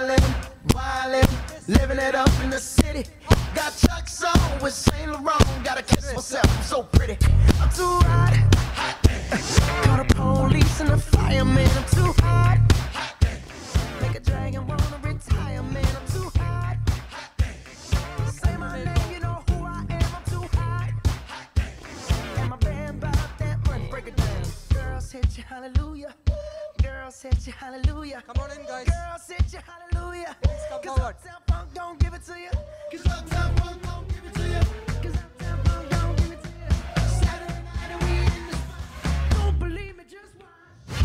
wildin', living it up in the city. Got Chuck's on with Saint Laurent. Gotta kiss myself, I'm so pretty. I'm too hot. Call the police and the fireman. I'm too hot. Make a dragon wanna retire, man. I'm too hot. Say my name, you know who I am. I'm too hot. And my band bought that money. Break it down. Girls hit you, hallelujah. Girls hit you, hallelujah. Come on in, guys. Girls hit you, hallelujah. Please come forward. Uptown Funk don't give it to you. 'Cause Uptown Funk don't give it to you. 'Cause Uptown Funk don't give it to you. Saturday night and we in the spot. Don't believe me, just watch.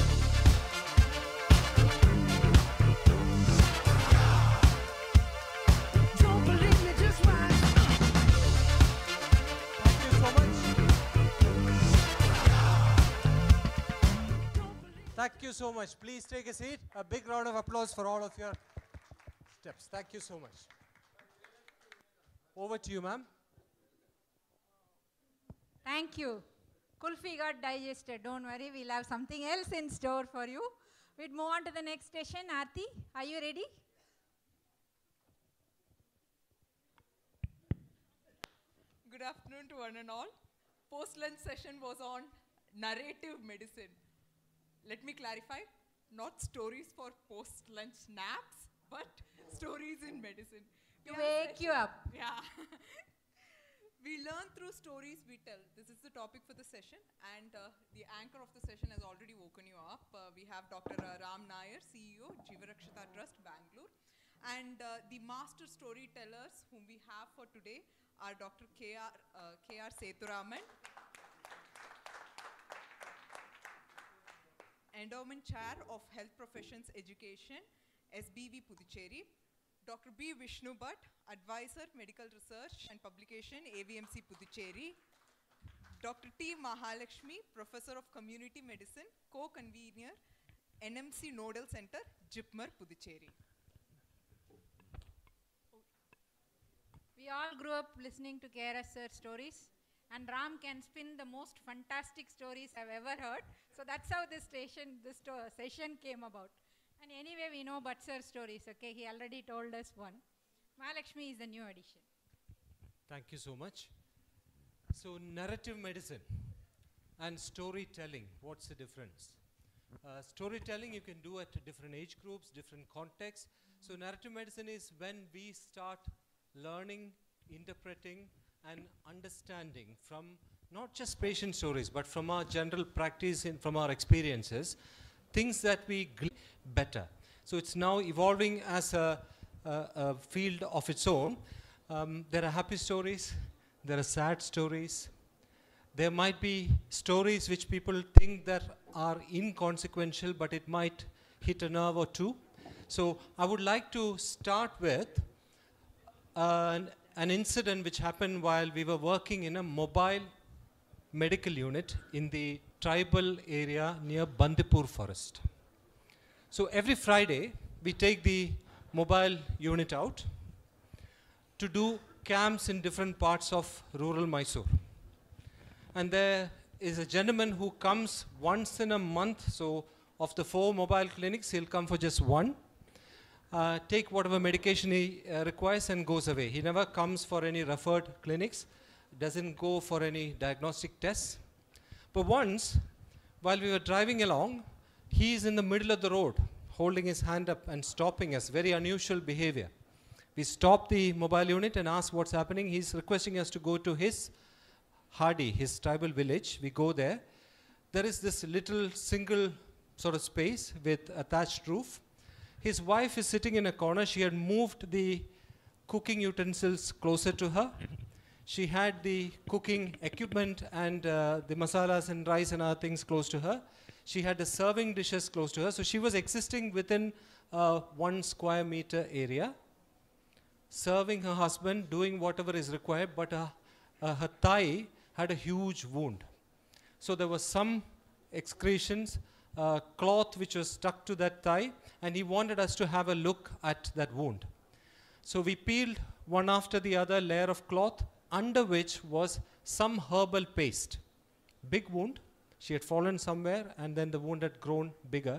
Don't believe me, just watch. Thank you so much. Thank you so much. Please take a seat. A big round of applause for all of your steps. Thank you so much. Over to you, ma'am. Thank you. Kulfi got digested. Don't worry, we'll have something else in store for you. We'd move on to the next session. Aarti, are you ready? Good afternoon to one and all. Post-lunch session was on narrative medicine. Let me clarify, not stories for post-lunch naps, but stories in medicine. To wake you up. Yeah. We learn through stories we tell. This is the topic for the session, and the anchor of the session has already woken you up. We have Dr. Ram Nair, CEO, JeevaRaksha Trust, Bangalore. And the master storytellers whom we have for today are Dr. K.R. Sethuraman, Endowment Chair of Health Professions Education, SBV Puducherry, Dr. B. Vishnu Bhat, Advisor, Medical Research and Publication, AVMC Puducherry, Dr. T. Mahalakshmy, Professor of Community Medicine, Co-Convenor, NMC Nodal Center, JIPMER, Puducherry. We all grew up listening to KRS sir stories, and Ram can spin the most fantastic stories I've ever heard. So that's how this session came about. And anyway, we know Bhat sir stories, okay? He already told us one. Mahalakshmy is the new addition. Thank you so much. So narrative medicine and storytelling, what's the difference? Storytelling you can do at different age groups, different contexts. So narrative medicine is when we start learning, interpreting, and understanding from not just patient stories, but from our general practice and from our experiences, things that we better. So it's now evolving as a field of its own. There are happy stories, there are sad stories. There might be stories which people think that are inconsequential, but it might hit a nerve or two. So I would like to start with an incident which happened while we were working in a mobile medical unit in the tribal area near Bandipur forest. So every Friday, we take the mobile unit out to do camps in different parts of rural Mysore. And there is a gentleman who comes once in a month. So of the 4 mobile clinics, he'll come for just one. Take whatever medication he requires and goes away. He never comes for any referred clinics, doesn't go for any diagnostic tests. But once, while we were driving along, he is in the middle of the road, holding his hand up and stopping us, very unusual behavior. We stopped the mobile unit and asked what's happening. He's requesting us to go to his Hardy, his tribal village. We go there. There is this little single sort of space with a thatched roof. His wife is sitting in a corner. She had moved the cooking utensils closer to her. She had the cooking equipment and the masalas and rice and other things close to her. She had the serving dishes close to her. So she was existing within 1 square meter area, serving her husband, doing whatever is required, but her thigh had a huge wound. So there was some excretions, cloth which was stuck to that thigh, and he wanted us to have a look at that wound. So we peeled one after the other layer of cloth, under which was some herbal paste. Big wound. She had fallen somewhere, and then the wound had grown bigger.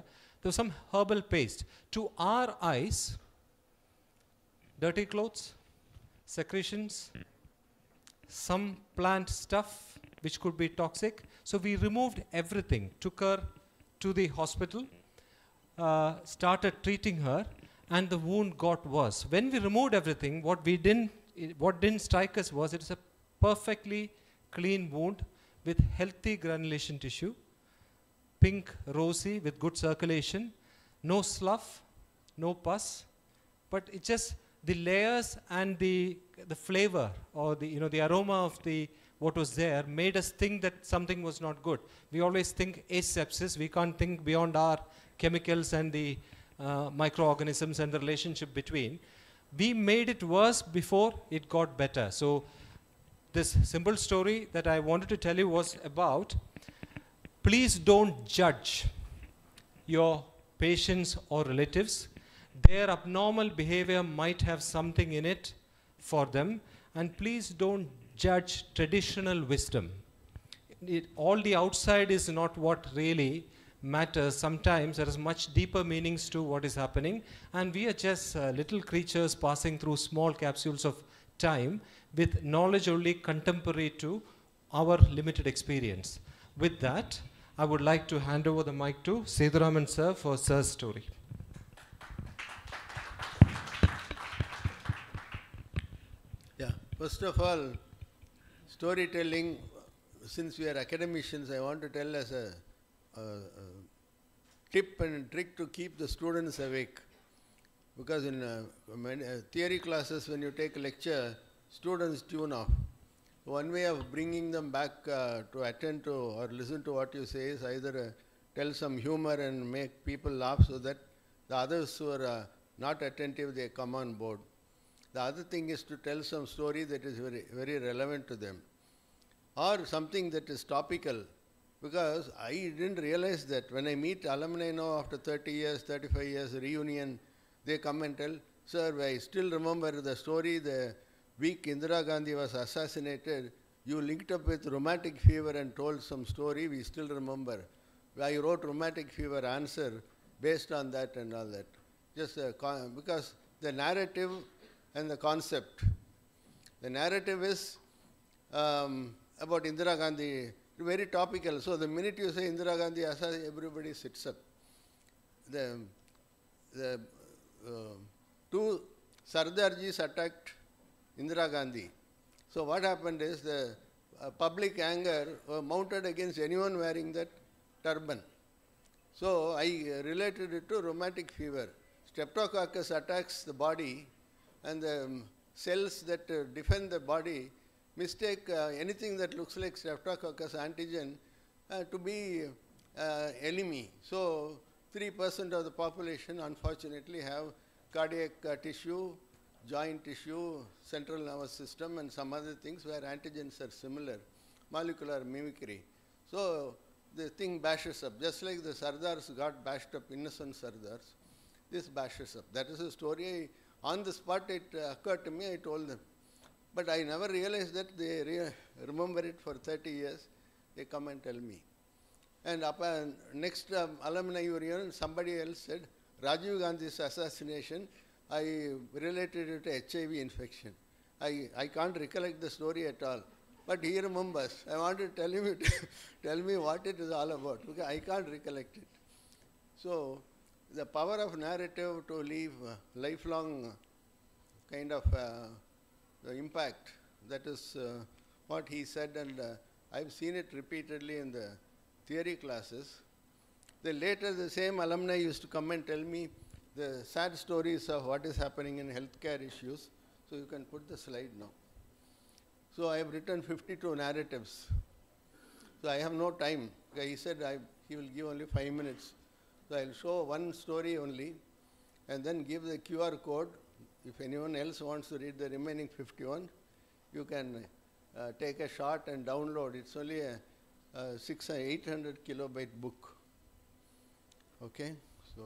there was some herbal paste. To our eyes, dirty clothes, secretions, some plant stuff which could be toxic. So we removed everything, took her to the hospital, started treating her, and the wound got worse. When we removed everything, what didn't strike us was it's a perfectly clean wound with healthy granulation tissue, pink, rosy, with good circulation, no slough, no pus, but it just, the layers and the flavor or the aroma of what was there made us think that something was not good. We always think asepsis. We can't think beyond our chemicals and the microorganisms and the relationship between. We made it worse before it got better. So this simple story that I wanted to tell you was about, please don't judge your patients or relatives. Their abnormal behavior might have something in it for them, and please don't judge traditional wisdom. All the outside is not what really matters. Sometimes there is much deeper meanings to what is happening, and we are just little creatures passing through small capsules of time with knowledge only contemporary to our limited experience. With that, I would like to hand over the mic to Sethuraman sir for sir's story. Yeah, first of all, storytelling, since we are academicians, I want to tell as a tip and trick to keep the students awake. Because in theory classes, when you take a lecture, students tune off. One way of bringing them back to attend to or listen to what you say is either tell some humor and make people laugh so that the others who are not attentive, they come on board. The other thing is to tell some story that is very, very relevant to them, or something that is topical. Because I didn't realize that when I meet alumni now after 30 years, 35 years, reunion, they come and tell, sir, I still remember the story, the week Indira Gandhi was assassinated, you linked up with rheumatic fever and told some story, we still remember. I wrote rheumatic fever answer based on that and all that. Just because the narrative and the concept. The narrative is about Indira Gandhi, very topical. So the minute you say Indira Gandhi, everybody sits up. The two Sardarjis attacked Indira Gandhi. So what happened is the public anger mounted against anyone wearing that turban. So I related it to rheumatic fever. Streptococcus attacks the body, and the cells that defend the body mistake anything that looks like Streptococcus antigen to be enemy. So 3% of the population unfortunately have cardiac tissue, joint tissue, central nervous system, and some other things where antigens are similar, molecular mimicry. So the thing bashes up, just like the Sardars got bashed up, innocent Sardars, this bashes up. That is a story. On the spot it occurred to me, I told them. But I never realized that they remember it for 30 years. They come and tell me. And next alumni reunion, somebody else said, Rajiv Gandhi's assassination, I related it to HIV infection. I can't recollect the story at all. But he remembers. I want to tell him, tell me what it is all about, because I can't recollect it. So the power of narrative to leave lifelong kind of the impact, that is what he said, and I've seen it repeatedly in the theory classes. Then later the same alumni used to come and tell me the sad stories of what is happening in healthcare issues. So you can put the slide now. So I have written 52 narratives. So I have no time. He said he will give only 5 minutes. So I'll show one story only and then give the QR code. If anyone else wants to read the remaining 51, you can take a shot and download. It's only a 800 kilobyte book. Okay, so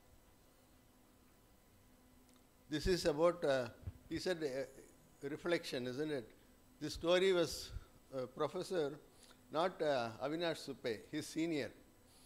this is about, he said, reflection, isn't it? This story was Professor, not Avinash Suppe, his senior,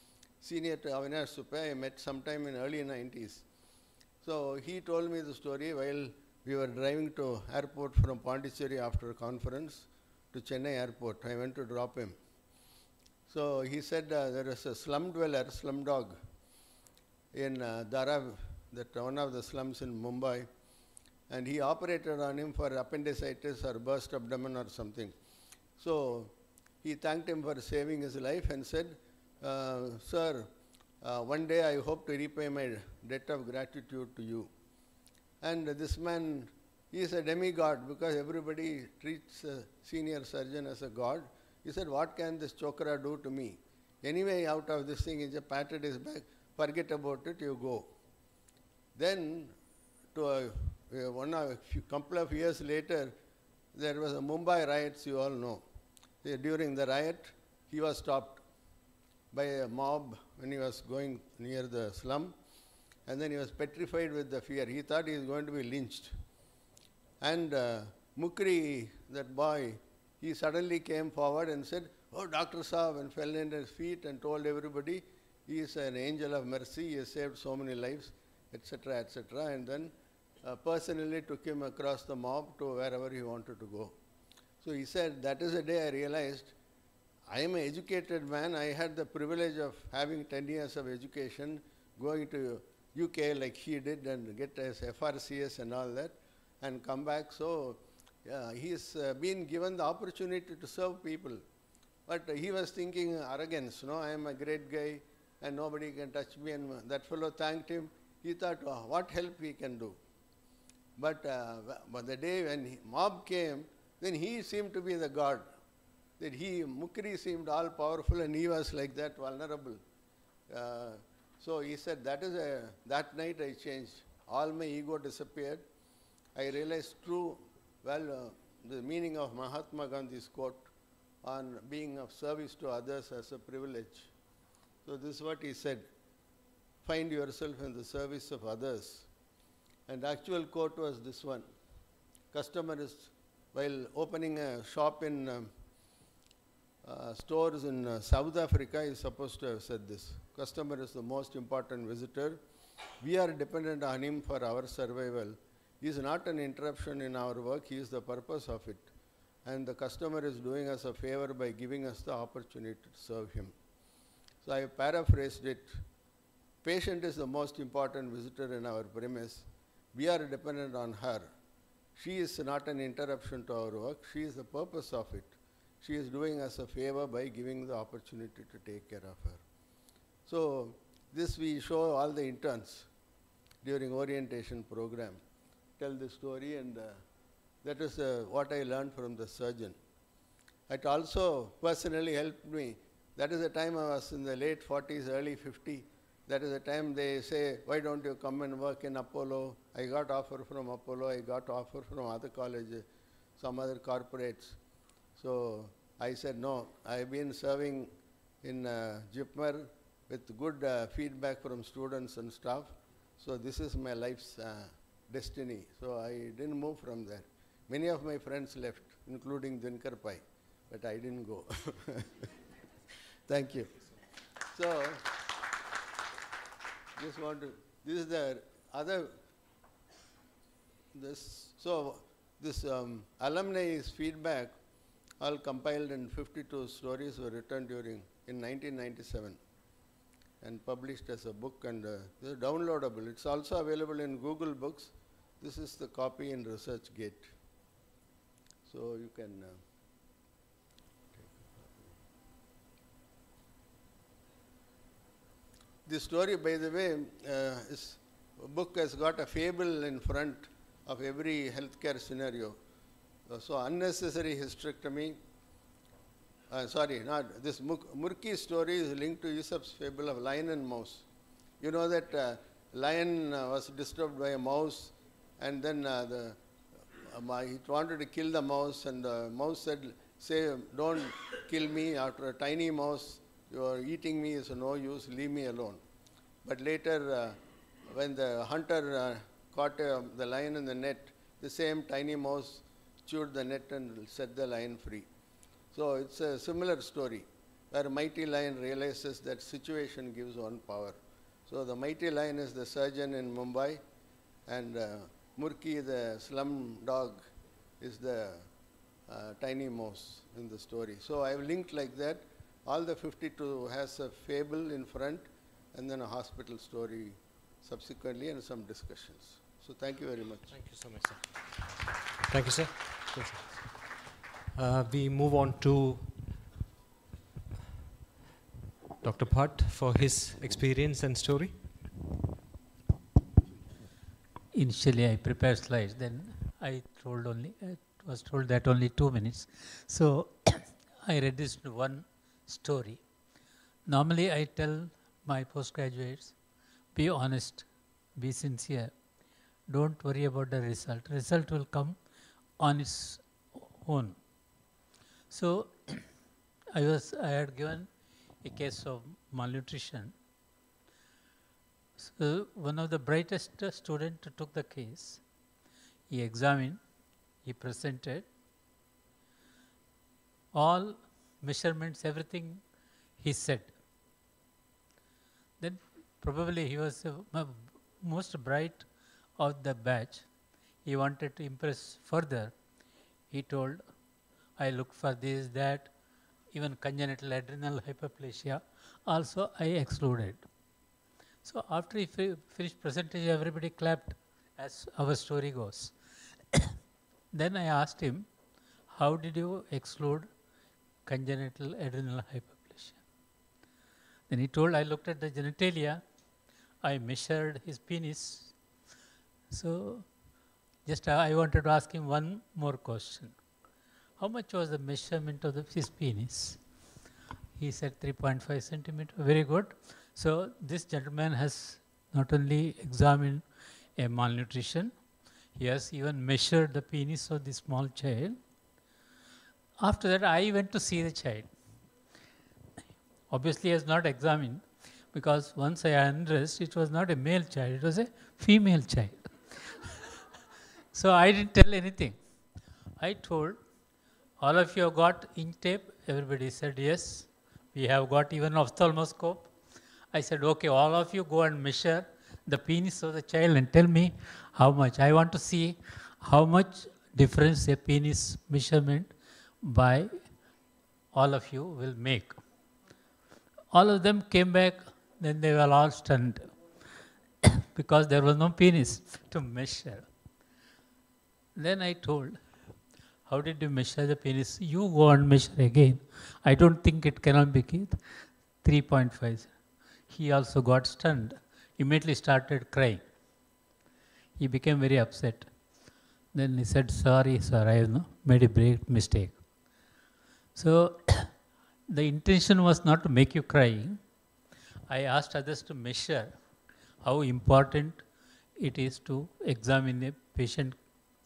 senior to Avinash Suppe. I met sometime in early 90s. So he told me the story while we were driving to airport from Pondicherry after a conference to Chennai airport. I went to drop him. So he said there is a slum dweller, slum dog, in Dharav, that one of the slums in Mumbai, and he operated on him for appendicitis or burst abdomen or something. So he thanked him for saving his life and said, sir, one day I hope to repay my debt of gratitude to you. And this man, he is a demigod because everybody treats a senior surgeon as a god. He said, what can this chokra do to me? Anyway, out of this thing, he just patted his back, forget about it, you go. Then, to a couple of years later, there was a Mumbai riots, you all know. During the riot, he was stopped by a mob when he was going near the slum, and then he was petrified with the fear. He thought he was going to be lynched. And Mukri, that boy, he suddenly came forward and said, oh, Dr. Saab, and fell in his feet and told everybody, he is an angel of mercy, he has saved so many lives, etc., etc. And then personally took him across the mob to wherever he wanted to go. So he said, that is the day I realized, I am an educated man. I had the privilege of having 10 years of education, going to UK like he did and get his FRCS and all that, and come back. So he's been given the opportunity to serve people. But he was thinking arrogance, no, I am a great guy and nobody can touch me. And that fellow thanked him. He thought, oh, what help he can do. But the day when mob came, then he seemed to be the god. That Mukri seemed all powerful and he was like that, vulnerable. So he said, that night I changed. All my ego disappeared. I realized the meaning of Mahatma Gandhi's quote on being of service to others as a privilege. So this is what he said, find yourself in the service of others. And the actual quote was this one. Customer is, while opening a shop in stores in South Africa, is supposed to have said this. Customer is the most important visitor. We are dependent on him for our survival. He is not an interruption in our work, he is the purpose of it. And the customer is doing us a favor by giving us the opportunity to serve him. So I paraphrased it. Patient is the most important visitor in our premise. We are dependent on her. She is not an interruption to our work, she is the purpose of it. She is doing us a favor by giving the opportunity to take care of her. So this we show all the interns during orientation program. Tell the story, and that is what I learned from the surgeon. It also personally helped me. That is the time I was in the late 40s, early 50s. That is the time they say, why don't you come and work in Apollo? I got offer from Apollo, I got offer from other colleges, some other corporates. So I said, no, I've been serving in JIPMER with good feedback from students and staff. So this is my life's destiny. So I didn't move from there. Many of my friends left, including Dinkar Pai, but I didn't go. Thank you. So, just want to, this is the other, this alumni's feedback, all compiled in 52 stories were written in 1997 and published as a book, and this is downloadable. It's also available in Google Books. This is the copy in ResearchGate. So you can this story, by the way, book has got a fable in front of every healthcare scenario. So unnecessary hysterectomy, this Murky story is linked to Aesop's fable of lion and mouse. You know that lion was disturbed by a mouse, and then he wanted to kill the mouse, and the mouse said, say, don't kill me. After a tiny mouse, you are eating me is no use, leave me alone. But later, when the hunter caught the lion in the net, the same tiny mouse chewed the net and set the lion free. So it's a similar story. where mighty lion realizes that situation gives one power. So the mighty lion is the surgeon in Mumbai, and Murki, the slum dog, is the tiny mouse in the story. So I have linked like that. All the 52 has a fable in front, and then a hospital story subsequently, and some discussions. So thank you very much. Thank you so much, sir. Thank you, sir. Yes, sir. We move on to Dr. Bhat for his experience and story. Initially, I prepared slides. Then I was told that only 2 minutes. So I registered one story. Normally, I tell my postgraduates, be honest, be sincere. Don't worry about the result. Result will come on its own. So I had given a case of malnutrition. So one of the brightest students took the case. He examined, he presented all measurements, everything he said. Then probably he was the most bright of the batch. He wanted to impress further. He told, I look for this, that, even congenital adrenal hyperplasia also I excluded. So after he finished presentation, everybody clapped, as our story goes. Then I asked him, how did you exclude congenital adrenal hyperplasia? Then he told, I looked at the genitalia, I measured his penis. So just I wanted to ask him one more question. How much was the measurement of his penis? He said 3.5 centimeter. Very good. So this gentleman has not only examined a malnutrition, he has even measured the penis of the small child. After that, I went to see the child. Obviously, he has not examined, because once I undressed, it was not a male child, it was a female child. So I didn't tell anything. I told, all of you have got inch tape? Everybody said yes. We have got even ophthalmoscope. I said, okay, all of you go and measure the penis of the child and tell me how much. I want to see how much difference a penis measurement by all of you will make. All of them came back, then they were all stunned because there was no penis to measure. Then I told, how did you measure the penis? You go and measure again. I don't think it cannot be 3.5. He also got stunned, immediately started crying. He became very upset. Then he said, sorry, sir, I have made a great mistake. So the intention was not to make you cry. I asked others to measure how important it is to examine a patient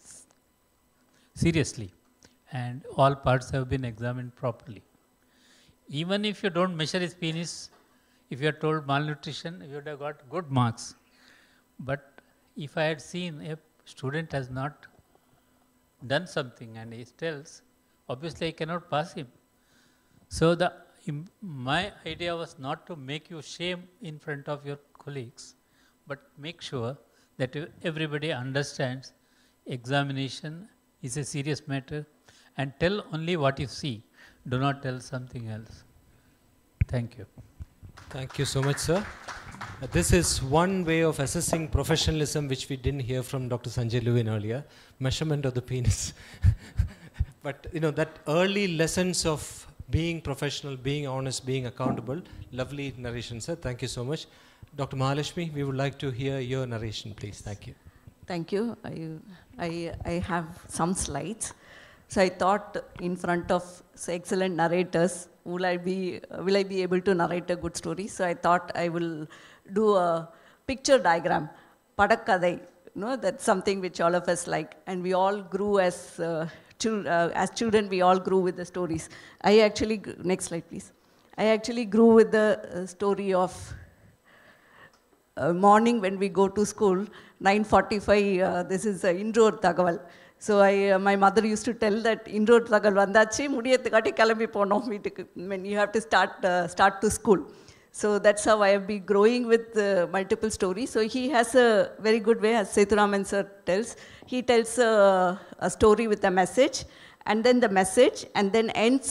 seriously, and all parts have been examined properly. Even if you don't measure his penis, if you are told malnutrition, you would have got good marks. But if I had seen a student has not done something and he tells, obviously I cannot pass him. So my idea was not to make you shame in front of your colleagues, but make sure that everybody understands examination is a serious matter, and tell only what you see. Do not tell something else. Thank you. Thank you so much, sir. This is one way of assessing professionalism which we didn't hear from Dr. Sanjay Lewin earlier, measurement of the penis. But you know, that early lessons of being professional, being honest, being accountable, lovely narration, sir. Thank you so much. Dr. Mahalakshmy, we would like to hear your narration, please. Thank you. Thank you. I have some slides. So I thought in front of excellent narrators, will I be able to narrate a good story? So I thought I will do a picture diagram. Padakkadai, that's something which all of us like. And we all grew as children, we all grew with the stories. I actually, next slide please. I actually grew with the story of morning when we go to school, 9:45, this is indoor Thagaval. So my mother used to tell that inroad ragal vandachi mudiyattukati kalambi ponom veetukku when you have to start to school. So that's how I have been growing with multiple stories. So he has a very good way, as Sethuraman sir tells. He tells a story with a message, and then the message, and then ends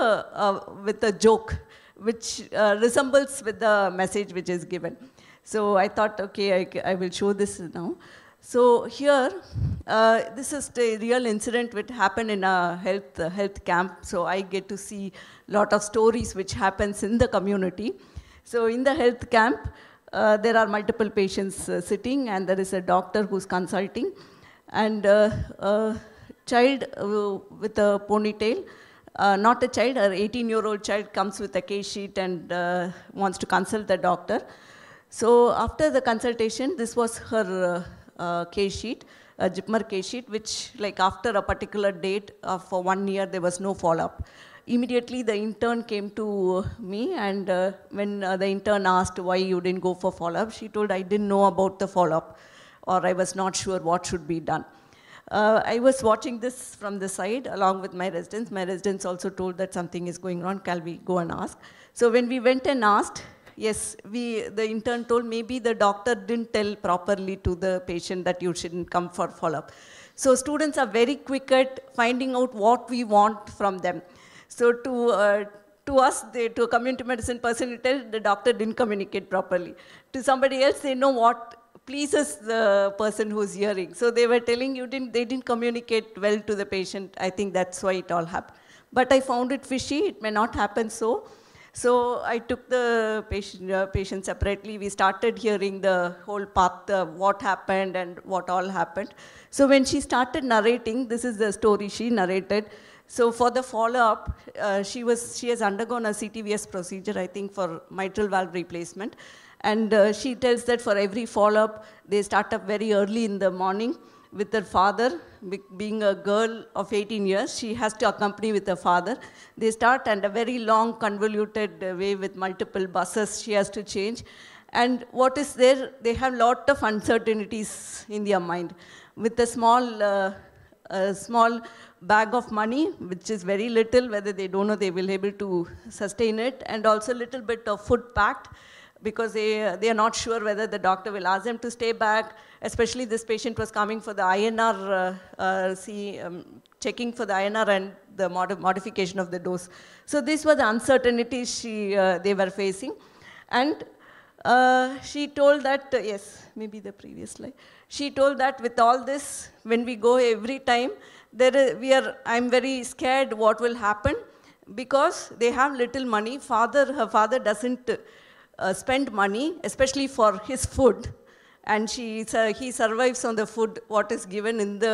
with a joke, which resembles with the message which is given. So I thought, okay, I will show this now. So here, this is the real incident which happened in a health camp. So I get to see a lot of stories which happens in the community. So in the health camp, there are multiple patients sitting, and there is a doctor who's consulting, and a child with a ponytail, not a child, an 18-year-old child comes with a case sheet and wants to consult the doctor. So after the consultation, this was her case sheet, a JIPMER case sheet, which like after a particular date for 1 year, there was no follow-up. Immediately the intern came to me, and when the intern asked why you didn't go for follow-up, she told I didn't know about the follow-up, or I was not sure what should be done. I was watching this from the side along with my residents. My residents also told that something is going on, can we go and ask? So when we went and asked, yes, the intern told maybe the doctor didn't tell properly to the patient that you shouldn't come for follow-up. So students are very quick at finding out what we want from them. So to us, to a community medicine person, you tell the doctor didn't communicate properly. To somebody else, they know what pleases the person who's hearing. So they were telling they didn't communicate well to the patient. I think that's why it all happened. But I found it fishy. It may not happen so. So I took the patient separately. We started hearing the whole path, what happened and what all happened. So when she started narrating, this is the story she narrated. So for the follow-up, she has undergone a CTVS procedure, I think, for mitral valve replacement. And she tells that for every follow-up, they start up very early in the morning with her father. Being a girl of 18 years, she has to accompany with her father. They start, and a very long, convoluted way with multiple buses she has to change. And what is there? They have a lot of uncertainties in their mind. With a small bag of money, which is very little, whether they don't know they will be able to sustain it, and also a little bit of food packed, because they are not sure whether the doctor will ask them to stay back. Especially this patient was coming for the INR, checking for the INR and the modification of the dose. So these were the uncertainties they were facing. And she told that, yes, maybe the previous slide. She told that with all this, when we go every time, I'm very scared what will happen, because they have little money. Her father doesn't spend money, especially for his food. And he survives on the food, what is given in the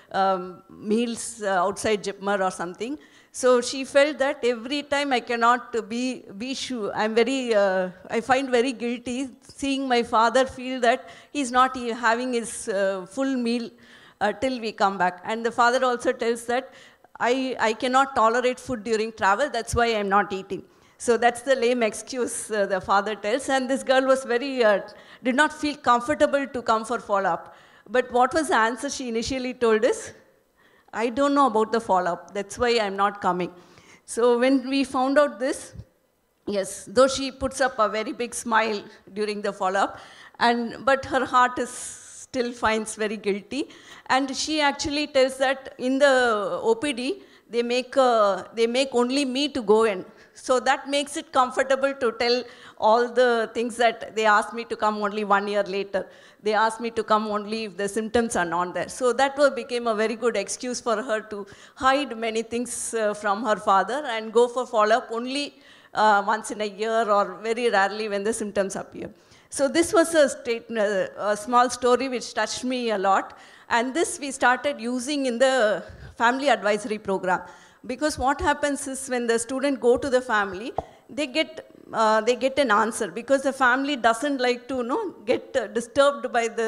meals outside JIPMER or something. So she felt that every time I cannot be sure. I find very guilty seeing my father feel that he's not having his full meal till we come back. And the father also tells that I cannot tolerate food during travel, that's why I'm not eating. So that's the lame excuse the father tells. And this girl was did not feel comfortable to come for follow-up. But what was the answer she initially told us? I don't know about the follow-up, that's why I'm not coming. So when we found out this, yes, though she puts up a very big smile during the follow-up, but her heart still finds very guilty. And she actually tells that in the OPD, they make only me to go in. So that makes it comfortable to tell all the things that they asked me to come only 1 year later. They asked me to come only if the symptoms are not there. So that became a very good excuse for her to hide many things from her father and go for follow-up only once in a year, or very rarely when the symptoms appear. So this was a small story which touched me a lot. And this we started using in the family advisory program. Because what happens is when the student go to the family, they get an answer, because the family doesn't like to get disturbed by the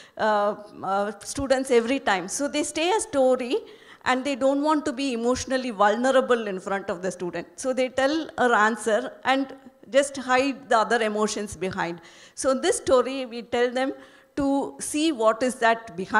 students every time. So they stay a story, and they don't want to be emotionally vulnerable in front of the student. So they tell her answer and just hide the other emotions behind. So this story, we tell them to see what is that behind.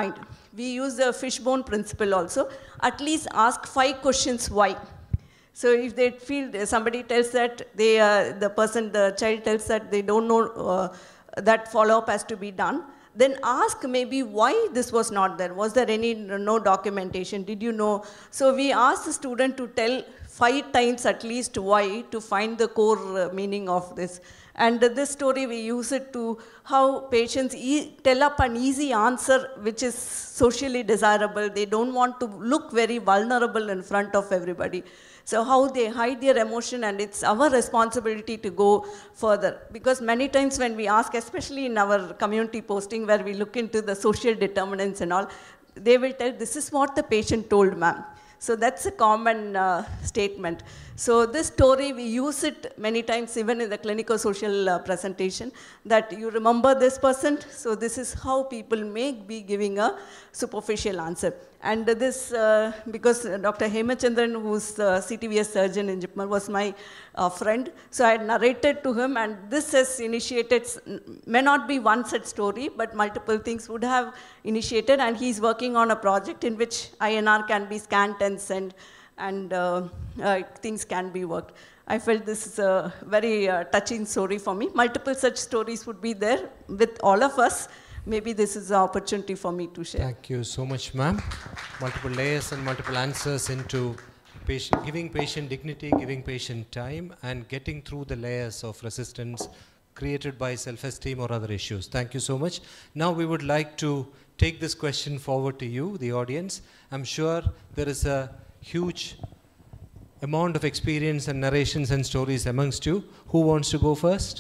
We use the fishbone principle also. At least ask 5 questions why. So if they feel, somebody tells that the child tells that they don't know that follow-up has to be done, then ask maybe why this was not there. Was there no documentation? Did you know? So we ask the student to tell 5 times at least why to find the core meaning of this. And this story, we use it to how patients tell up an easy answer which is socially desirable. They don't want to look very vulnerable in front of everybody. So how they hide their emotion, and it's our responsibility to go further. Because many times when we ask, especially in our community posting where we look into the social determinants and all, they will tell, this is what the patient told, ma'am. So that's a common statement. So this story, we use it many times even in the clinical social presentation, that you remember this person, so this is how people may be giving a superficial answer. And this, because Dr. Hemachandran, who's the CTVS surgeon in JIPMER, was my friend, so I narrated to him, and this has initiated, may not be one such story, but multiple things would have initiated, and he's working on a project in which INR can be scanned and sent, and things can be worked. I felt this is a very touching story for me. Multiple such stories would be there with all of us. Maybe this is an opportunity for me to share. Thank you so much, ma'am. Multiple layers and multiple answers into patient, giving patient dignity, giving patient time, and getting through the layers of resistance created by self-esteem or other issues. Thank you so much. Now we would like to take this question forward to you, the audience. I'm sure there is a huge amount of experience and narrations and stories amongst you. Who wants to go first?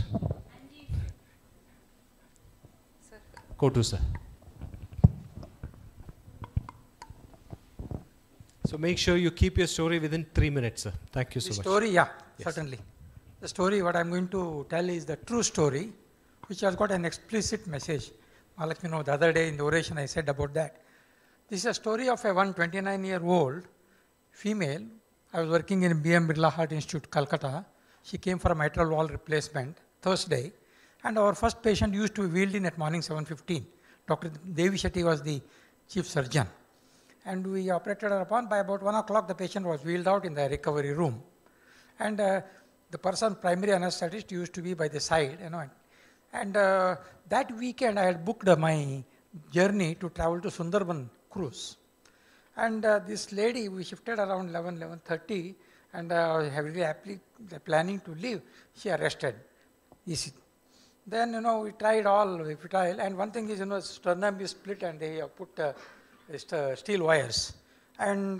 Go to, sir. So make sure you keep your story within 3 minutes, sir. Thank you so much. Story, yeah, yes. Certainly. The story, what I'm going to tell is the true story, which has got an explicit message. Mahalakshmy, the other day in the oration I said about that. This is a story of a 129-year-old female. I was working in B.M. Birla Heart Institute, Calcutta. She came for a mitral valve replacement Thursday. And our first patient used to be wheeled in at morning 7:15. Dr. Devi Shetty was the chief surgeon. And we operated her upon. By about 1 o'clock, the patient was wheeled out in the recovery room. And the person, primary anesthetist, used to be by the side. And that weekend, I had booked my journey to travel to Sundarban cruise. And this lady, we shifted around 11:30, and heavily planning to leave, she arrested. Then, we tried and one thing is, sternum is split and they have put steel wires. And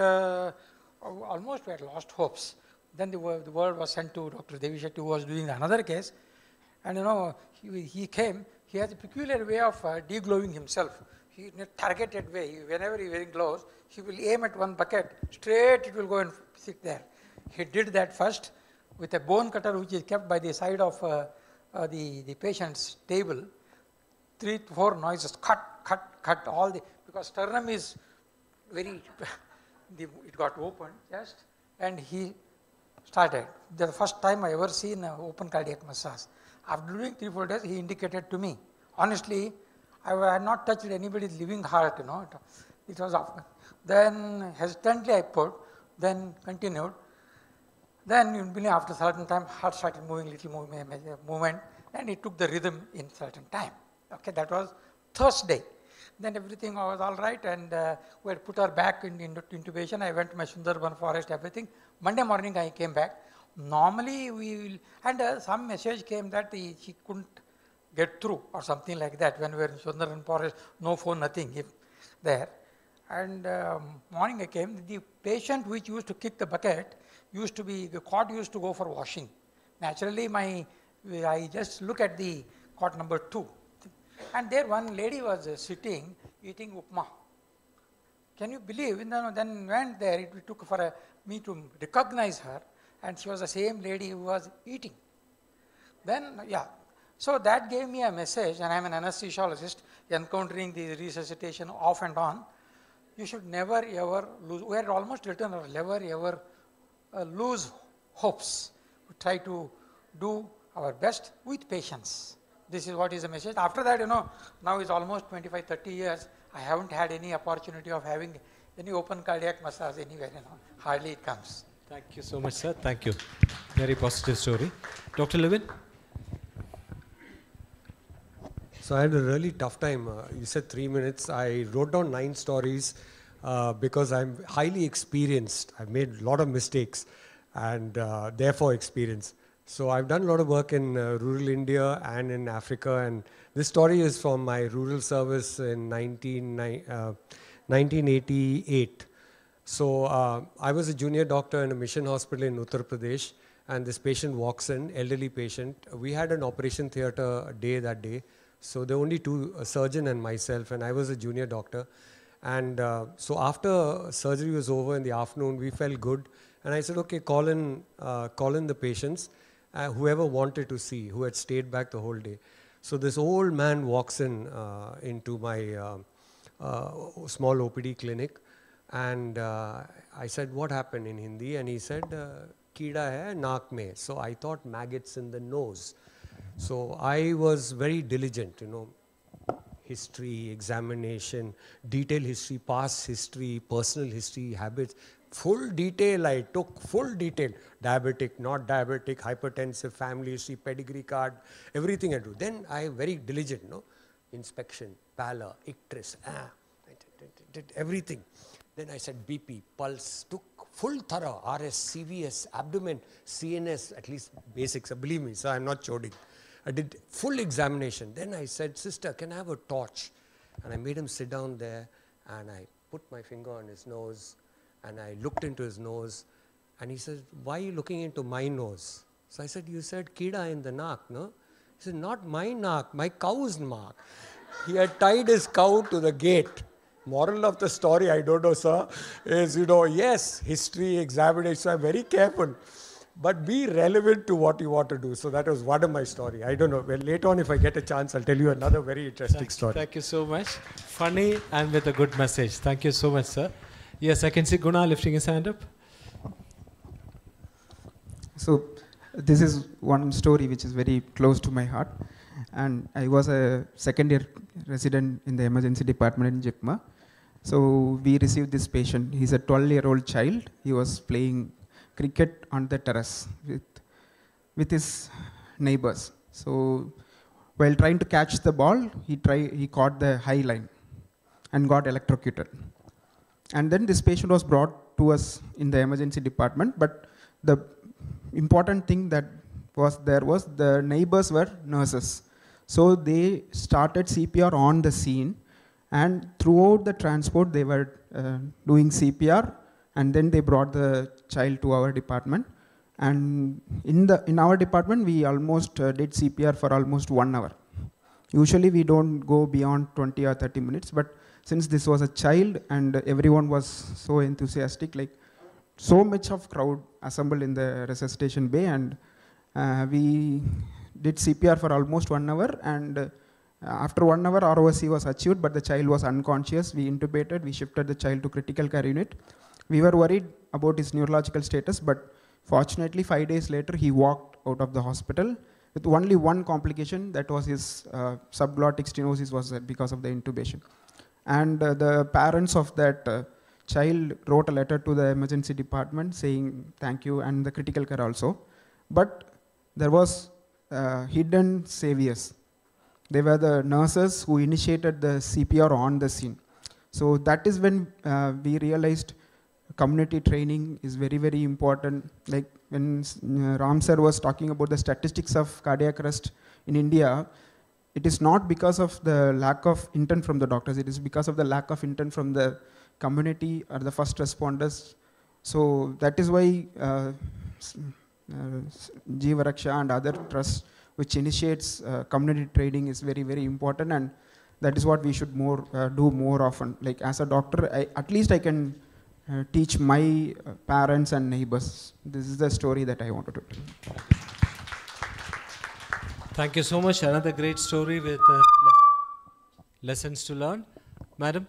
almost we had lost hopes. Then the word was sent to Dr. Devi Shetty, who was doing another case. And, he came, he has a peculiar way of deglowing himself. He, in a targeted way, whenever he is wearing gloves, he will aim at one bucket, straight it will go and sit there. He did that first with a bone cutter which is kept by the side of the patient's table. 3 to 4 noises, cut, all the, because sternum is very, it got opened just, and he started. The first time I ever seen an open cardiac massage. After doing 3-4 days, he indicated to me. Honestly, I had not touched anybody's living heart, It was off. Then hesitantly I put, then continued. Then after a certain time, heart started moving, little movement, and it took the rhythm in certain time. Okay, that was Thursday. Then everything was all right, and we had put her back in intubation. I went to my Sundarban forest, everything. Monday morning I came back. Normally we will, and some message came that she couldn't get through or something like that when we were in Sundarban forest, no phone, nothing there. And morning I came, the patient which used to kick the bucket used to be, the cot used to go for washing. Naturally I just look at the cot number 2. And there one lady was sitting eating upma. Can you believe? Then went there, it took for me to recognize her, and she was the same lady who was eating. Then, so that gave me a message, and I am an anesthesiologist, encountering the resuscitation off and on. You should never ever lose, we had almost written, never ever lose hopes. We try to do our best with patience. This is what is the message. After that, now it's almost 25, 30 years. I haven't had any opportunity of having any open cardiac massage anywhere, hardly it comes. Thank you so much, sir. Thank you. Very positive story. Dr. Levin? So I had a really tough time. You said 3 minutes. I wrote down 9 stories because I'm highly experienced. I've made a lot of mistakes and therefore experience. So I've done a lot of work in rural India and in Africa, and this story is from my rural service in 1988. So I was a junior doctor in a mission hospital in Uttar Pradesh, and this patient walks in, elderly patient. We had an operation theatre day that day. So there were only 2, a surgeon and myself, and I was a junior doctor. And so after surgery was over in the afternoon, we felt good. And I said, okay, call in the patients, whoever wanted to see, who had stayed back the whole day. So this old man walks in into my small OPD clinic. And I said, what happened in Hindi? And he said, Keeda hai naak mein. So I thought maggots in the nose. So I was very diligent, history, examination, detailed history, past history, personal history, habits, full detail I took, full detail, diabetic, not diabetic, hypertensive, family history, pedigree card, everything I do. Then I very diligent, inspection, pallor, ictris, I did everything. Then I said BP, pulse, took full thorough, RS, CVS, abdomen, CNS, at least basics, believe me, so I'm not choding. I did full examination. Then I said, sister, can I have a torch? And I made him sit down there, and I put my finger on his nose, and I looked into his nose, and he said, why are you looking into my nose? So I said, you said Keeda in the naak, no? He said, not my naak, my cow's naak. He had tied his cow to the gate. Moral of the story, I don't know, sir, is, yes, history, examination, so I'm very careful. But be relevant to what you want to do. So that was one of my story. I don't know. Well, later on, if I get a chance, I'll tell you another very interesting story. Thank you so much. Funny and with a good message. Thank you so much, sir. Yes, I can see Guna lifting his hand up. So this is one story which is very close to my heart. And I was a second year resident in the emergency department in JIPMER. So we received this patient. He's a 12-year-old child. He was playing cricket on the terrace with his neighbors. So while trying to catch the ball, he caught the high line and got electrocuted. And then this patient was brought to us in the emergency department, but the important thing that was there was the neighbors were nurses. So they started CPR on the scene, and throughout the transport they were doing CPR, and then they brought the child to our department. And in our department, we almost did CPR for almost 1 hour. Usually we don't go beyond 20 or 30 minutes, but since this was a child and everyone was so enthusiastic, like so much of crowd assembled in the resuscitation bay, and we did CPR for almost 1 hour, and after 1 hour ROC was achieved, but the child was unconscious. We intubated, we shifted the child to critical care unit. We were worried about his neurological status, but fortunately 5 days later he walked out of the hospital with only one complication, that was his subglottic stenosis was because of the intubation. And the parents of that child wrote a letter to the emergency department saying thank you, and the critical care also. But there was hidden saviors. They were the nurses who initiated the CPR on the scene. So that is when we realized community training is very, very important. Like when Ram sir was talking about the statistics of cardiac arrest in India, it is not because of the lack of intent from the doctors, it is because of the lack of intent from the community or the first responders. So that is why JeevaRaksha and other trusts which initiates community training is very, very important, and that is what we should do more often. Like as a doctor, at least I can teach my parents and neighbors. This is the story that I wanted to tell. Thank you so much. Another great story with lessons to learn. Madam?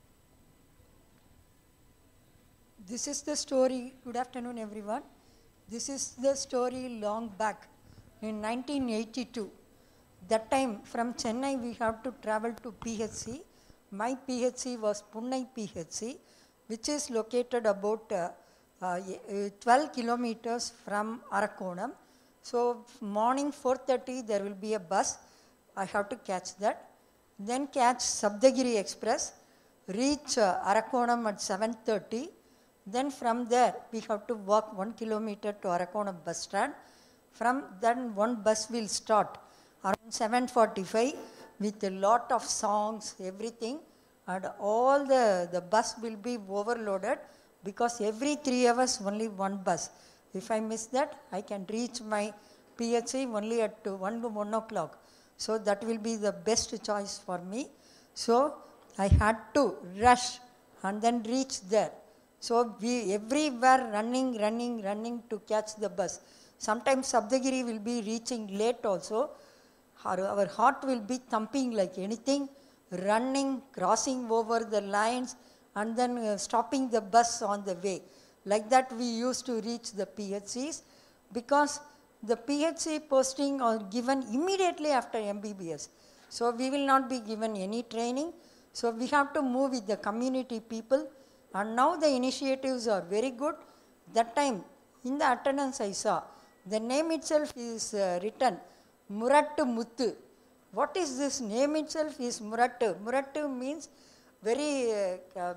This is the story. Good afternoon, everyone. This is the story long back in 1982. That time from Chennai we have to travel to PHC. My PHC was Punnai PHC, which is located about 12 kilometers from Arakonam. So morning 4:30 there will be a bus. I have to catch that. Then catch Sabdagiri Express, reach Arakonam at 7:30. Then from there we have to walk 1 kilometer to Arakonam bus stand. From then one bus will start around 7:45 with a lot of songs, everything, and all the bus will be overloaded because every 3 hours only one bus. If I miss that, I can reach my PHC only at 1 o'clock. So that will be the best choice for me. So I had to rush and then reach there. So we everywhere running to catch the bus. Sometimes Sabdagiri will be reaching late also. Our heart will be thumping like anything, running, crossing over the lines, and then stopping the bus on the way. Like that we used to reach the PHCs because the PHC posting are given immediately after MBBS. So we will not be given any training. So we have to move with the community people. And now the initiatives are very good. That time in the attendance I saw, the name itself is written Murattu Muttu. What is this name itself is Murattu. Murattu means very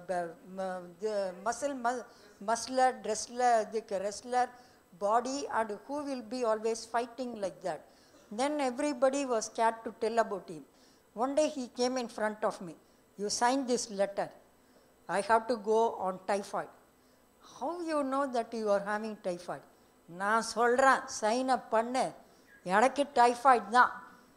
muscular, wrestler, body, and who will be always fighting like that. Then everybody was scared to tell about him. One day he came in front of me. You signed this letter. I have to go on typhoid. How you know that you are having typhoid? நான் சொல்கிறேன் sign up பண்ணு எனக்கு typhoid தான்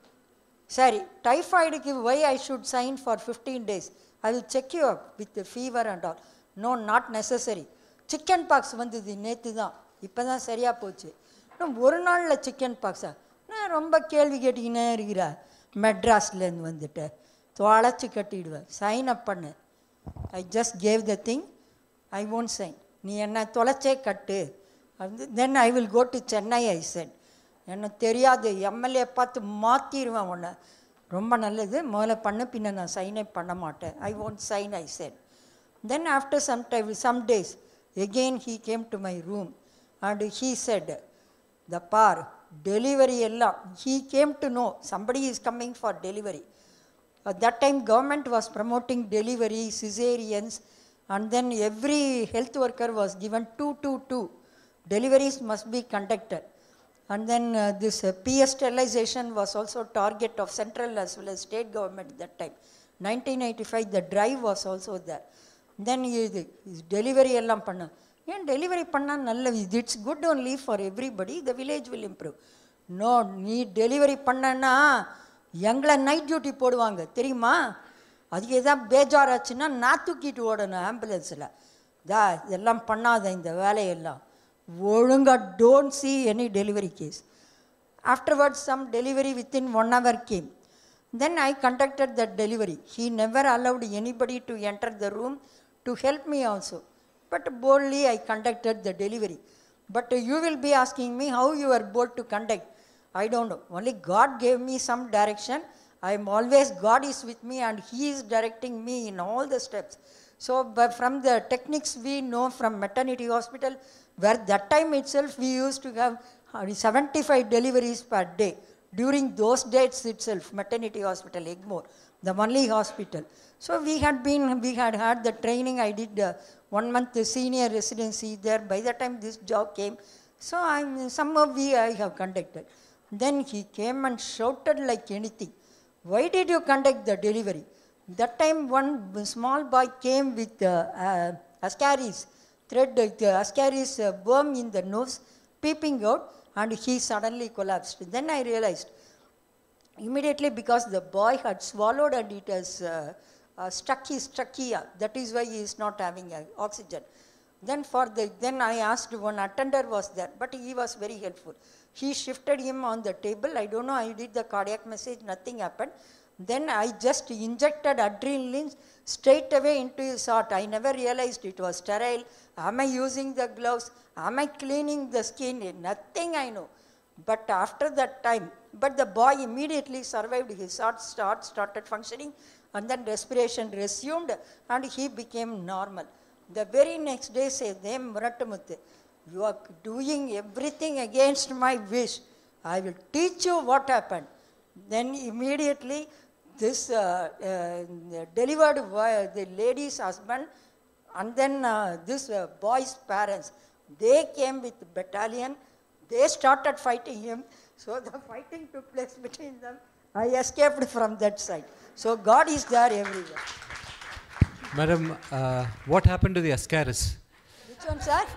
சரி டைஃபாய்டுக்கு why I should sign for 15 days I will check you up with fever and all no not necessary chicken pox வந்தது நேற்று தான் இப்போ தான் சரியாக போச்சு இன்னும் ஒரு நாளில் சிக்கன் பாக்ஸா நான் ரொம்ப கேள்வி கேட்டிக்கினே இருக்கிறேன் மெட்ராஸ்லேருந்து வந்துட்டு தொலைச்சி கட்டிடுவேன் சைன் அப் பண்ணு I just gave the thing I won't sign நீ என்ன தொலைச்சே கட்டு then I will go to Chennai, I said. எனக்கு தெரியாது எம்எல்ஏ பார்த்து மாற்றிடுவேன் உன்னை ரொம்ப நல்லது முதல்ல பண்ண பின்ன நான் சைனே பண்ண மாட்டேன் I won't sign I said then after some days again he came to my room and he said the par delivery எல்லாம் he came to know somebody is coming for delivery. At that time government was promoting delivery, cesareans, and then every health worker was given 2-2-2. Deliveries must be conducted. And then this PS sterilization was also target of central as well as state government at that time. 1985, the drive was also there. Then delivery ellam panna. Yeah, delivery panna nalla. It's good only for everybody. The village will improve. No, need delivery panna na. Youngla night duty போடுவாங்க தெரியுமா அதுக்கு ஏதாவது பேஜாராச்சுன்னா நான் தூக்கிட்டு ஓடணும் ஆம்புலன்ஸில் இதெல்லாம் பண்ணாத இந்த வேலையெல்லாம் ஒழுங்கா don't see any delivery case. Afterwards some delivery within 1 hour came. Then I conducted that delivery. He never allowed anybody to enter the room to help me also. But boldly I conducted the delivery. But you will be asking me how you are bold to conduct. I don't know. Only God gave me some direction. I am always, God is with me and He is directing me in all the steps. So but from the techniques we know from maternity hospital, where that time itself we used to have 75 deliveries per day. During those dates itself, maternity hospital, Egmore, the only hospital. So we had had the training. I did 1 month senior residency there. By the time this job came, so I have conducted. Then he came and shouted like anything. Why did you conduct the delivery? That time one small boy came with ascaris, thread, ascaris worm in the nose, peeping out, and he suddenly collapsed. Then I realized, immediately because the boy had swallowed and it has stuck his trachea, that is why he is not having oxygen. Then I asked, one attender was there, but he was very helpful. He shifted him on the table. I don't know, I did the cardiac massage, nothing happened. Then I just injected adrenaline straight away into his heart. I never realized it was sterile. Am I using the gloves? Am I cleaning the skin? Nothing I know. But after that time, but the boy immediately survived. His heart started functioning, and then respiration resumed, and he became normal. The very next day, say, Murattamuthu, you are doing everything against my wish. I will teach you what happened. Then immediately, this delivered the lady's husband, and then this boy's parents, they came with battalion. They started fighting him. So the fighting took place between them. I escaped from that side. So God is there everywhere. Madam, what happened to the ascaris? Which one, sir?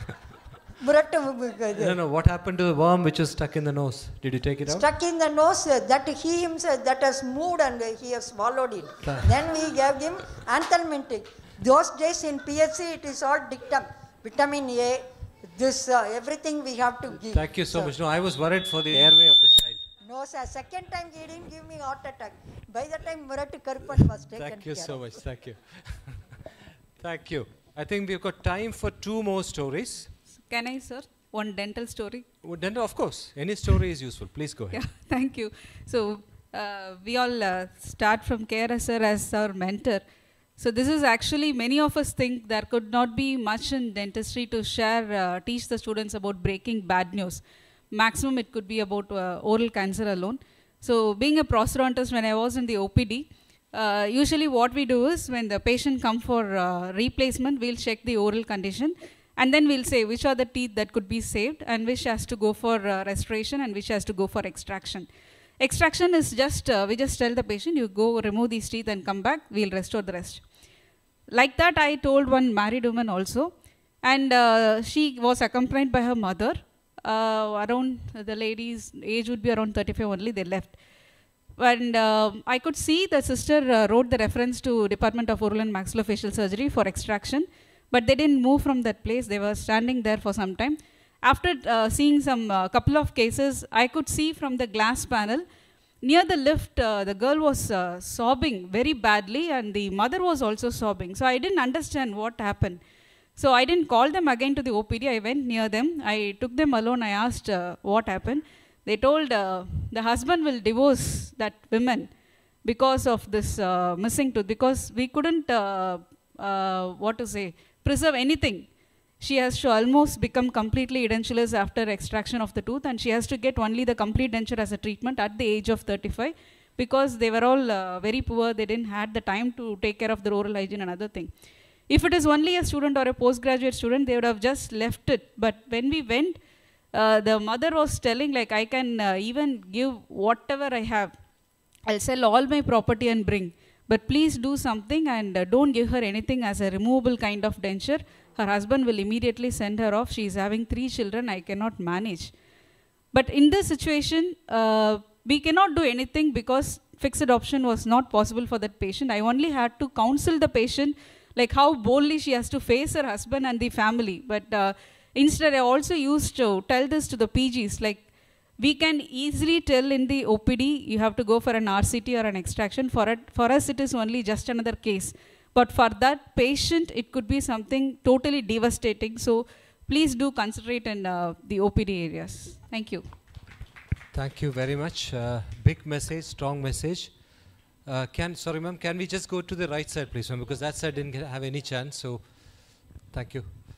No, what happened to the worm which was stuck in the nose? Did you take it out? Stuck in the nose, that he himself, that has moved and he has swallowed it. Then we gave him anthelmintic. Those days in PHC, it is all dictum. Vitamin A, this, everything we have to give. Thank you so much. No, I was worried for the airway of the child. No, sir. Second time he didn't give me heart attack. By the time Murat Karpan was taken Thank you care so of. much. Thank you. Thank you. I think we've got time for 2 more stories. Can I, sir? One dental story? Dental, of course. Any story is useful. Please go ahead. Yeah, thank you. So, we all start from KRS sir as our mentor. So, this is actually, many of us think there could not be much in dentistry to share, teach the students about breaking bad news. Maximum it could be about oral cancer alone. So, being a prosthodontist, when I was in the OPD, usually what we do is when the patient comes for replacement, we'll check the oral condition. And then we'll say which are the teeth that could be saved and which has to go for restoration and which has to go for extraction. Extraction is just, we just tell the patient, you go remove these teeth and come back, we'll restore the rest. Like that, I told one married woman also. And she was accompanied by her mother. Around, the lady's age would be around 35 only, they left. And I could see the sister wrote the reference to Department of Oral and Maxillofacial Surgery for extraction. But they didn't move from that place. They were standing there for some time. After seeing some couple of cases, I could see from the glass panel, near the lift, the girl was sobbing very badly and the mother was also sobbing. So I didn't understand what happened. So I didn't call them again to the OPD. I went near them. I took them alone. I asked what happened. They told the husband will divorce that woman because of this missing tooth, because we couldn't, preserve anything. She has to almost become completely edentulous after extraction of the tooth, and she has to get only the complete denture as a treatment at the age of 35, because they were all very poor. They didn't have the time to take care of their oral hygiene and other thing. If it is only a student or a postgraduate student, they would have just left it. But when we went, the mother was telling, like, I can even give whatever I have. I'll sell all my property and bring. But please do something and don't give her anything as a removable kind of denture. Her husband will immediately send her off. She is having 3 children. I cannot manage. But in this situation, we cannot do anything because fixed option was not possible for that patient. I only had to counsel the patient, like how boldly she has to face her husband and the family. But instead, I also used to tell this to the PGs, like, we can easily tell in the OPD, you have to go for an RCT or an extraction. For us, it is only just another case. But for that patient, it could be something totally devastating. So please do concentrate in the OPD areas. Thank you. Thank you very much. Big message, strong message. Sorry, ma'am, can we just go to the right side, please, ma'am, because that side didn't have any chance. So thank you.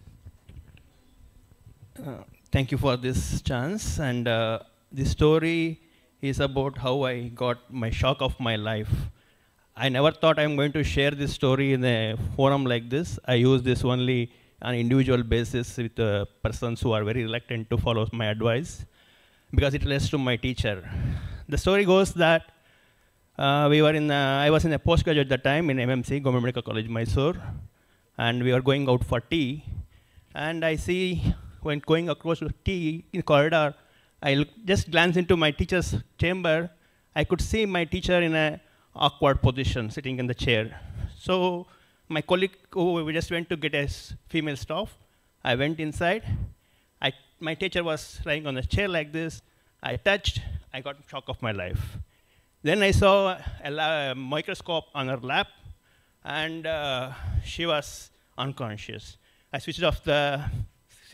Thank you for this chance, and this story is about how I got my shock of my life. I never thought I'm going to share this story in a forum like this. I use this only on an individual basis with persons who are very reluctant to follow my advice, because it relates to my teacher. The story goes that I was in a postgraduate at the time in MMC, Government Medical College, Mysore, and we were going out for tea, and I see, when going across the tea in corridor, I just glanced into my teacher's chamber. I could see my teacher in an awkward position, sitting in the chair. So my colleague, we just went to get a female staff. I went inside. My teacher was lying on a chair like this. I touched. I got shock of my life. Then I saw a microscope on her lap, and she was unconscious. I switched off the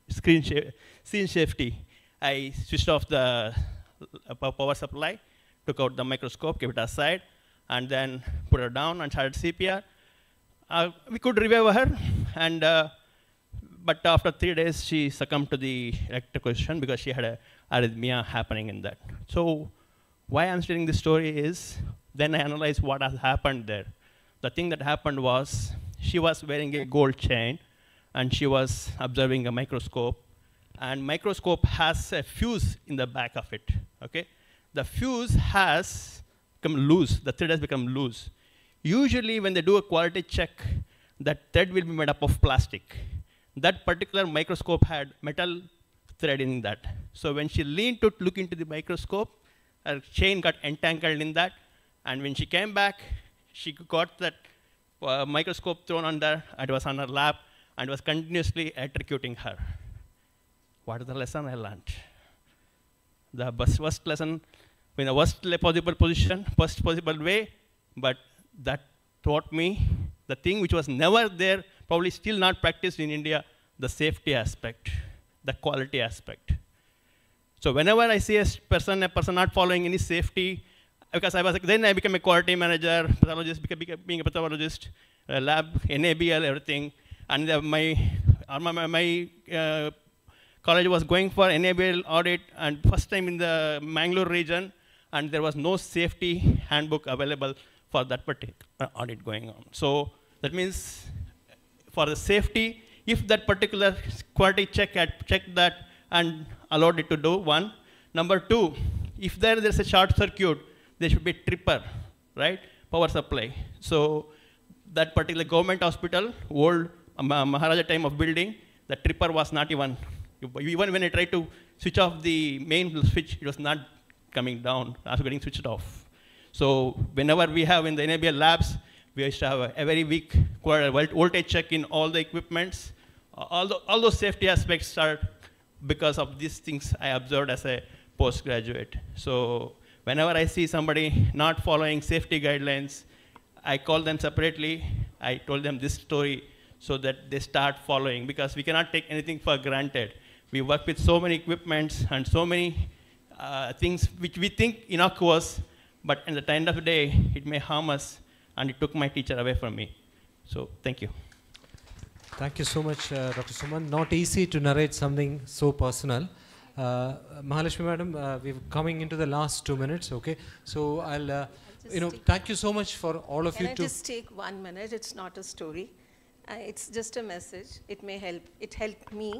scene safety. I switched off the power supply, took out the microscope, kept it aside, and then put her down and started CPR. We could revive her, and but after 3 days, she succumbed to the electrocution because she had a arrhythmia happening in that. So why I'm telling this story is, then I analyzed what has happened there. The thing that happened was, she was wearing a gold chain, and she was observing a microscope, and microscope has a fuse in the back of it, okay? The fuse has become loose, the thread has become loose. Usually when they do a quality check, that thread will be made up of plastic. That particular microscope had metal thread in that. So when she leaned to look into the microscope, her chain got entangled in that, and when she came back, she got that microscope thrown on her, and it was on her lap, and was continuously electrocuting her. What is the lesson I learned? The worst lesson, in the worst possible position, worst possible way, but that taught me the thing which was never there, probably still not practiced in India, the safety aspect, the quality aspect. So whenever I see a person not following any safety, because then I became a quality manager, pathologist, being a pathologist, lab, NABL, everything, and my college was going for NABL audit, and first time in the Bangalore region, and there was no safety handbook available for that particular audit going on. So that means for the safety, if that particular quality check had checked that and allowed it to do, one. Number two, if there's a short circuit, there should be a tripper, right? Power supply. So that particular government hospital, old Maharaja time of building, the tripper was not even when I tried to switch off the main switch, it was not coming down, I was getting switched off. So whenever we have in the NABL labs, we used to have a very weak voltage check in all the equipments. All those safety aspects are because of these things I observed as a postgraduate. So whenever I see somebody not following safety guidelines, I call them separately. I told them this story so that they start following, because we cannot take anything for granted. We work with so many equipments and so many things which we think innocuous, but at the end of the day, it may harm us, and it took my teacher away from me. So thank you. Thank you so much, Dr. Suman. Not easy to narrate something so personal. Mahalakshmy madam, we're coming into the last 2 minutes, okay? So I'll, thank you so much for all of you. Can I just take 1 minute? It's not a story. It's just a message. It may help. It helped me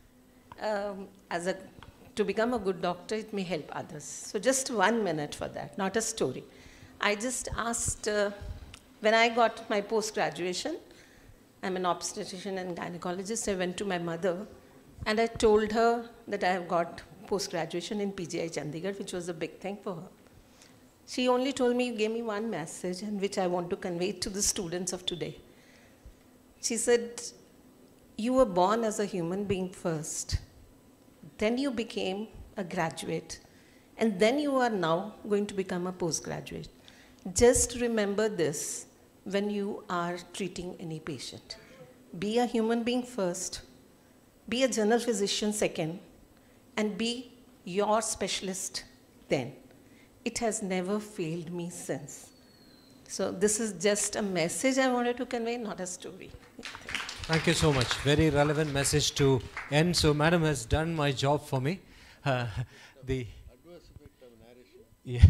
to become a good doctor. It may help others. So just 1 minute for that, not a story. I just asked, when I got my post-graduation, I'm an obstetrician and gynecologist. I went to my mother and I told her that I have got post-graduation in PGI Chandigarh, which was a big thing for her. She only told me, gave me one message, and which I want to convey to the students of today. She said, you were born as a human being first, then you became a graduate, and then you are now going to become a postgraduate. Just remember this when you are treating any patient. Be a human being first, be a general physician second, and be your specialist then. It has never failed me since. So this is just a message I wanted to convey, not a story. Thank you so much. Very relevant message to end. So madam has done my job for me. Yeah.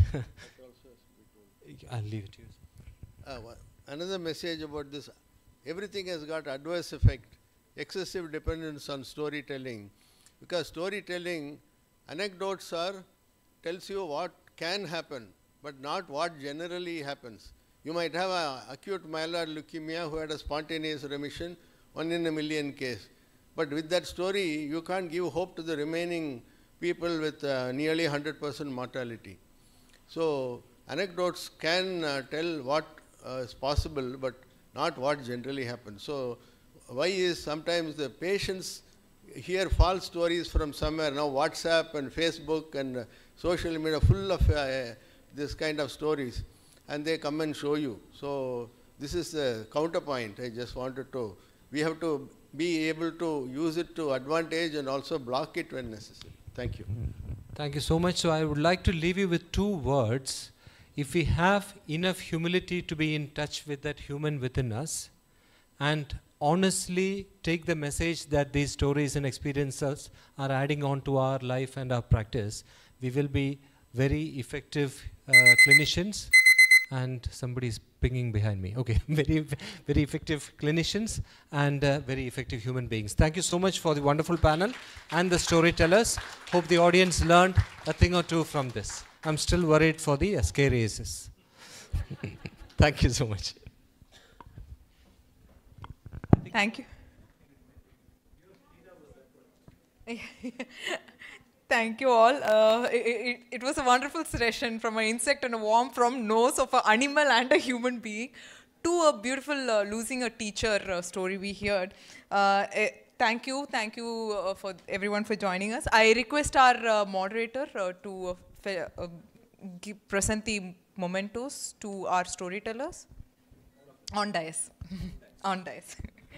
I'll leave it to you. Another message about this, everything has got adverse effect, excessive dependence on storytelling. Because storytelling, anecdotes tells you what can happen, but not what generally happens. You might have an acute myeloid leukemia who had a spontaneous remission, 1 in a million case. But with that story, you can't give hope to the remaining people with nearly 100% mortality. So anecdotes can tell what is possible, but not what generally happens. So why is sometimes the patients hear false stories from somewhere? Now WhatsApp and Facebook and social media full of this kind of stories, and they come and show you. So this is the counterpoint. I just wanted to, we have to be able to use it to advantage and also block it when necessary. Thank you. Thank you so much. So I would like to leave you with 2 words. If we have enough humility to be in touch with that human within us, and honestly take the message that these stories and experiences are adding on to our life and our practice, we will be very effective clinicians. And somebody is pinging behind me. Okay, very effective clinicians and very effective human beings. Thank you so much for the wonderful panel and the storytellers. Hope the audience learned a thing or two from this. I'm still worried for the scary aces. Thank you so much. Thank you. Thank you all. It was a wonderful session, from an insect and a worm, from nose of an animal and a human being, to a beautiful losing a teacher story we heard. Thank you for everyone for joining us. I request our moderator to present the mementos to our storytellers on dais. On dais.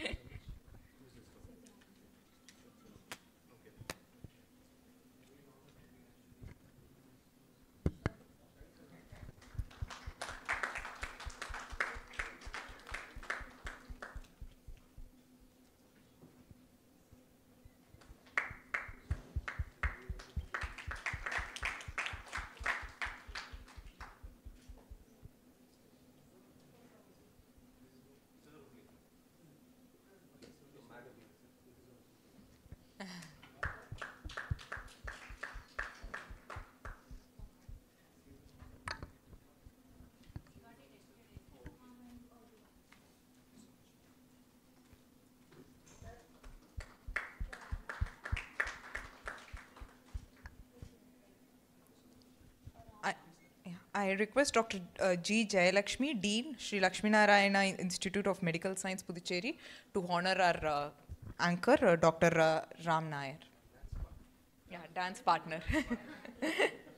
I request Dr. G. JiPMER, Dean, Sri Lakshminarayana Institute of Medical Science, Puducherry, to honor our anchor, Dr. Ram Nair. Yeah, dance partner.